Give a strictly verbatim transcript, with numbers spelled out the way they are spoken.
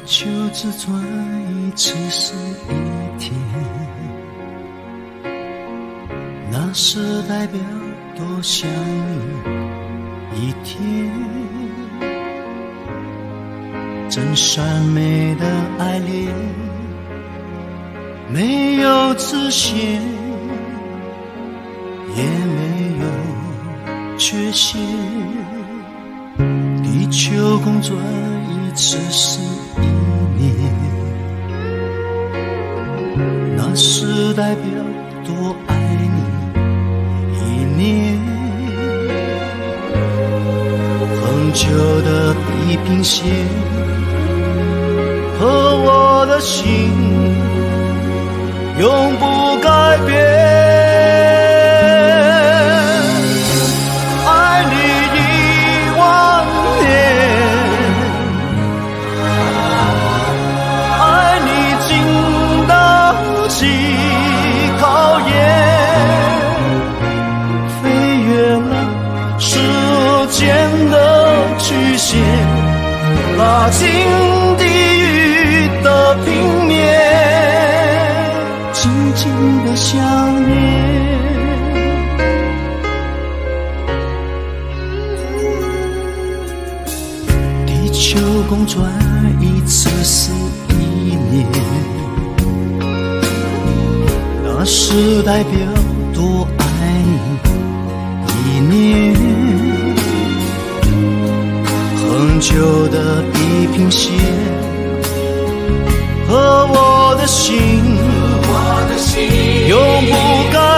就只转一次是一天，那是代表多想你一天。真善美的爱恋，没有支线，也没有缺陷。地球公转一次是一年，那是代表多爱你一年。恒久的地平线和我的心永不改变，爱你一万年，爱你经得起考验，飞越了时间的曲线，拉近地狱的平面，静静的想念。地球公转一次是一年，那是代表多爱你一年。恒久的地平线和我的心，永不改